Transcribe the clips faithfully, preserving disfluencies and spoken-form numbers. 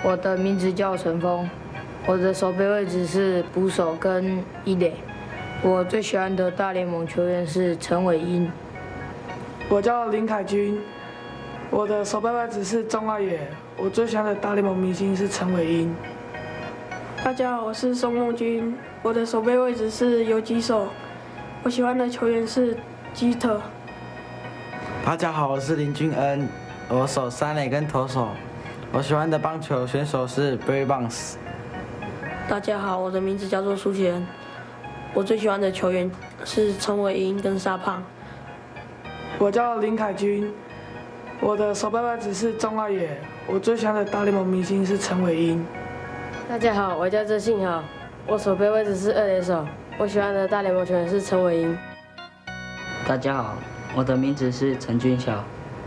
我的名字叫陈峰，我的守备位置是捕手跟一垒。我最喜欢的大联盟球员是陈伟英。 我叫林凯军，我的守备位置是中外野。我最喜欢的大联盟明星是陈伟英。 大家好，我是宋梦军，我的守备位置是游击手。我喜欢的球员是基特。 大家好，我是林俊恩，我守三垒跟投手。我喜欢的棒球选手是 Barry Bonds。 大家好，我的名字叫做苏贤，我最喜欢的球员是陈伟英跟沙胖。 我叫林凯军，我的守备位置是中外野。我最喜欢的大联盟明星是陈伟英。 大家好，我叫郑信豪，我守备位置是二垒手。我喜欢的大联盟球员是陈伟英。 大家好，我的名字是陈俊孝，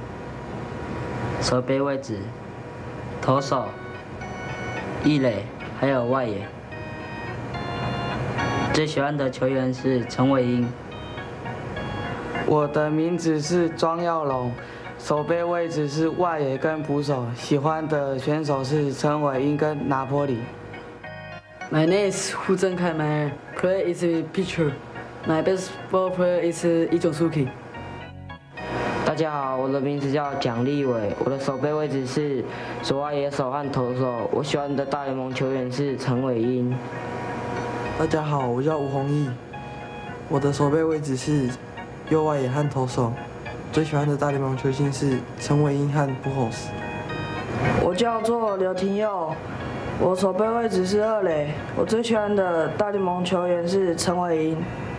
守备位置投手、一垒还有外野。最喜欢的球员是陈伟英。 我的名字是庄耀龙，守备位置是外野跟捕手。喜欢的选手是陈伟英跟拿坡里。 My name is 胡正凯 My play is a pitcher. My best ball player is 伊种书记。 大家好，我的名字叫蒋立伟，我的守备位置是左外野手和投手。我喜欢的大联盟球员是陈伟英。 大家好，我叫吴弘毅，我的守备位置是右外野和投手。最喜欢的大联盟球星是陈伟英和布侯斯。 我叫做刘廷佑，我守备位置是二垒。我最喜欢的大联盟球员是陈伟英。